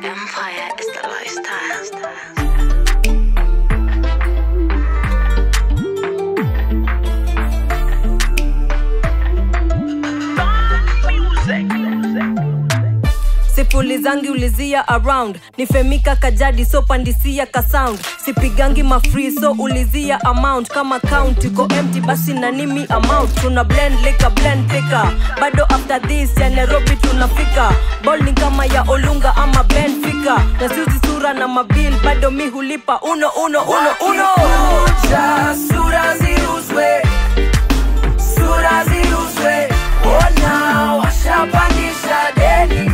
Empire is the lifestyle. Sipulizangi ulizia around. Nifemika kajadi so pandisia ka sound. Sipigangi mafree so ulizia amount. Kama count iko empty basi na nimi amount. Tuna blend liquor blend picker. Bado after this ya Nairobi tunafika. Ball ni kama ya Olunga ama Benfica. Na siuzi sura na mabil bado mi hulipa uno. Wakikuja sura ziuzwe. Sura ziuzwe. Ona washapandisha deni.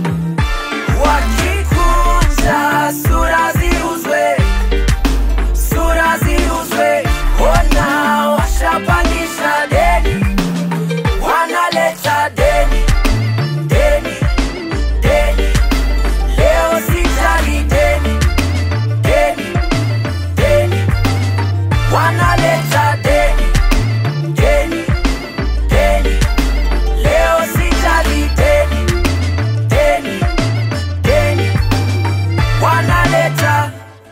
Wakikuja sura ziuzwe. Sura ziuzwe. Ona washapandisha deni. Wanaleta deni. Deni. Deni. Leo sijali deni. Deni. Deni. Wanaleta deni. Deni. Deni. Leo sijali deni. Deni. Deni. Wanaleta.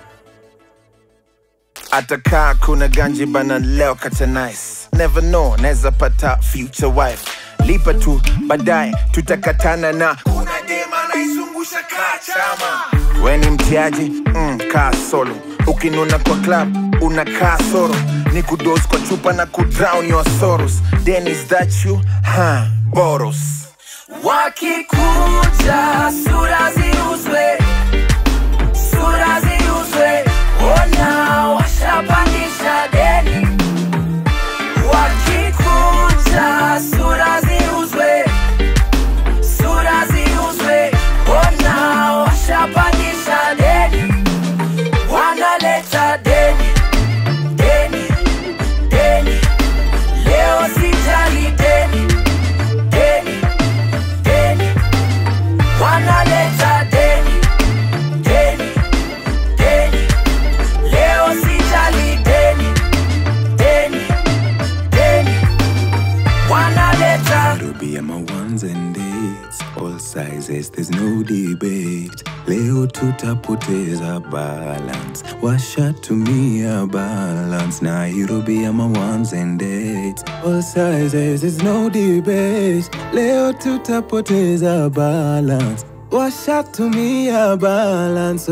Ataka kuna ganji bana leo kata nice. Never know, neza pata future wife. Lipa tu, badai, tutakatana na kuna dema na izungusha kachama. Weni mtiaji, kaa solo. Ukinuna kwa club, unakaa soro. Ni kudos kwa chupa na kudrown your sorrows. Then is that you? Boros. Wakikuja sura ziuzwe. Sura ziuzwe. Ona washapandisha deni. Wakikuja sura ziuzwe. Sura ziuzwe. Ona washapandisha deni. Wanaleta deni. Deni. Deni. Leo sijali deni. Deni. Deni. Wanaleta deni. Deni. Deni. Leo sijali deni. Deni. Deni. Wanaleta. It'll be my ones and dates, all sizes, there's no debate. Leo tutapoteza balance, washa tumia balance. Nairobi my ones and dates, all sizes, there's no debate. Leo tutapoteza balance, washa tumia balance.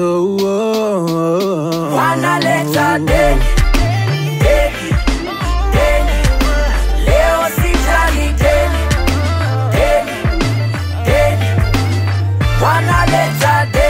Wanaleta deni. Deni. Deni. Leo sijali deni. Deni. Deni. Wanaleta deni.